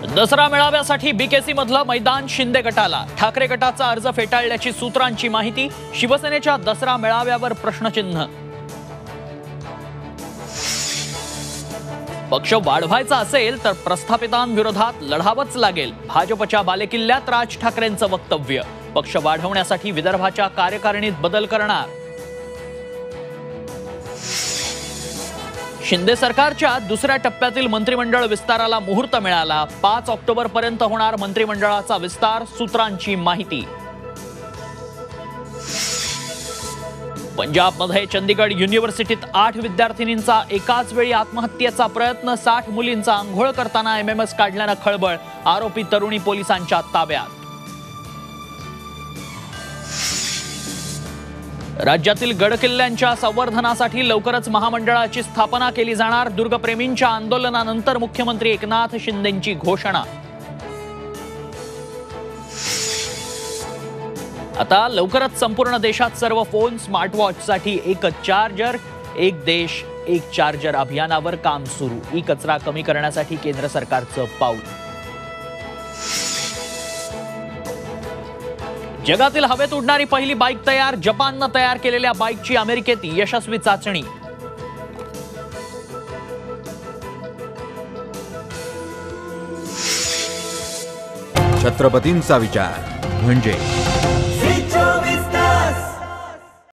दसरा मेळाव्यासाठी बीकेसी मधलं मैदान शिंदे गटाला. ठाकरे गटाचा अर्ज फेटाळल्याची सूत्रांची माहिती. शिवसेनेच्या दसरा मेळाव्यावर प्रश्नचिन्ह. पक्ष वाढवायचा असेल तर प्रस्थापितांविरोधात लढावंच लागेल. भाजपच्या बालेकिल्ल्यात राज ठाकरेंचं वक्तव्य. पक्ष वाढवण्यासाठी विदर्भाच्या कार्यकारिणीत बदल करणार. शिंदे सरकारच्या दुसऱ्या टप्प्यातील मंत्रिमंडळ विस्ताराला मुहूर्त मिळाला. 5 ऑक्टोबर पर्यंत होणार मंत्रिमंडळाचा विस्तार. सूत्रांची माहिती. पंजाबमध्ये चंदीगड युनिव्हर्सिटीत 8 विद्यार्थिनींचा एकाच वेळी आत्महत्येचा प्रयत्न. 60 मुलींचा आंघोळ करताना एमएमएस काढल्यानं खळबळ. आरोपी तरुणी पोलिसांच्या ताब्यात. राज्यातील गडकिल्ल्यांच्या संवर्धनासाठी लवकरच महामंडळाची स्थापना केली जाणार. दुर्गप्रेमींच्या आंदोलनानंतर मुख्यमंत्री एकनाथ शिंदेंची घोषणा. आता लवकरच संपूर्ण देशात सर्व फोन स्मार्टवॉचसाठी एकच चार्जर. एक देश एक चार्जर अभियानावर काम सुरू. ई कचरा कमी करण्यासाठी केंद्र सरकारचं पाऊल. जगातील हवेत उडणारी पहिली बाईक तयार. जपाननं तयार केलेल्या बाईकची अमेरिकेत यशस्वी चाचणी. छत्रपतींचा विचार म्हणजे